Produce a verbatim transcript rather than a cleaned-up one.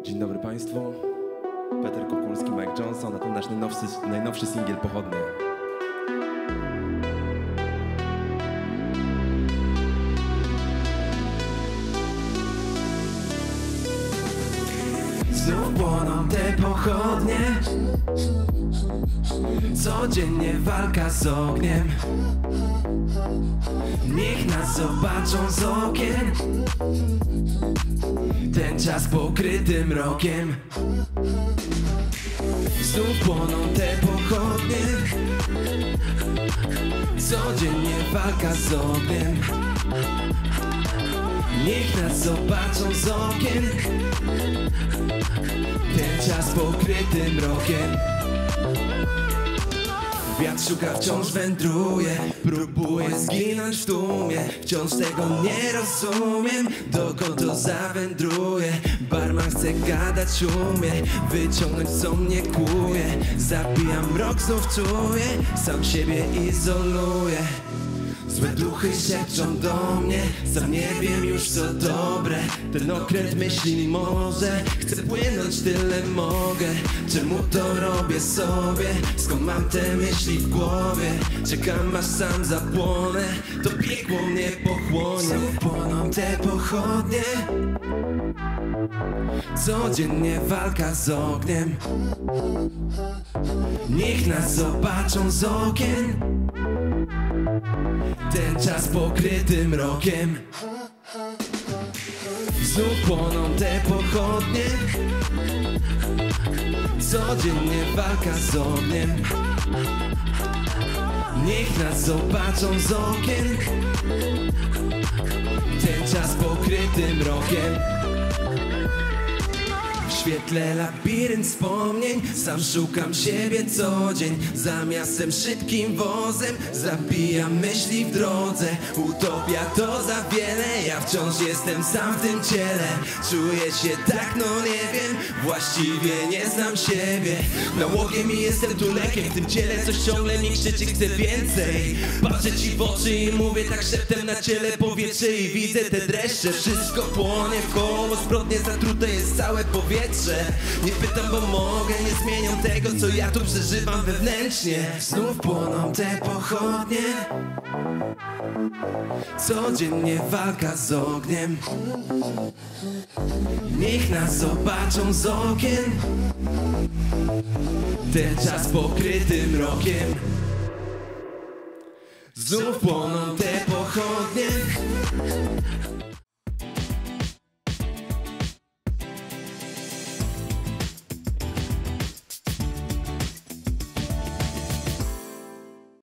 Dzień dobry Państwu. Peter Kukulski, Mike Johnson, a to nasz najnowszy, najnowszy singiel Pochodnie. Znów płoną te pochodnie, codziennie walka z ogniem. Niech nas zobaczą z okien, ten czas pokryty mrokiem. Znów płoną te pochodnie, codziennie walka z ogniem. Niech nas zobaczą z okien, ten czas pokryty mrokiem. Wiatr szuka, wciąż wędruje, próbuje zginąć w tłumie. Wciąż tego nie rozumiem, dokąd to zawędruje. Barman chce gadać, umie wyciągnąć co mnie kłuje. Zabijam mrok, znów czuję, sam siebie izoluję. Złe duchy szepczą do mnie, sam nie wiem już co dobre. Ten okręt myśli może, chcę płynąć tyle mogę. Czemu to robię sobie, skąd mam te myśli w głowie? Czekam aż sam zapłonę, to piekło mnie pochłonie. Znów płoną te pochodnie, codziennie walka z ogniem. Niech nas zobaczą z okien, ten czas pokryty mrokiem. Znów płoną te pochodnie, codziennie walka z ogniem. Niech nas zobaczą z okien, ten czas pokryty mrokiem. W świetle labirynt wspomnień, sam szukam siebie co dzień. Za miastem szybkim wozem, zabijam myśli w drodze. Utopia to za wiele, ja wciąż jestem sam w tym ciele. Czuję się tak, no nie wiem, właściwie nie znam siebie. Nałogiem i jestem tu lekiem, w tym ciele coś ciągle mi krzyczy, chcę więcej. Patrzę ci w oczy i mówię tak szeptem na ciele powietrze. I widzę te dreszcze, wszystko płonie w koło. Zbrodnie zatrute jest całe powietrze. Nie pytam, bo mogę, nie zmienią tego, co ja tu przeżywam wewnętrznie. Znów płoną te pochodnie, codziennie walka z ogniem. Niech nas zobaczą z okien, ten czas pokryty mrokiem. Znów płoną te pochodnie,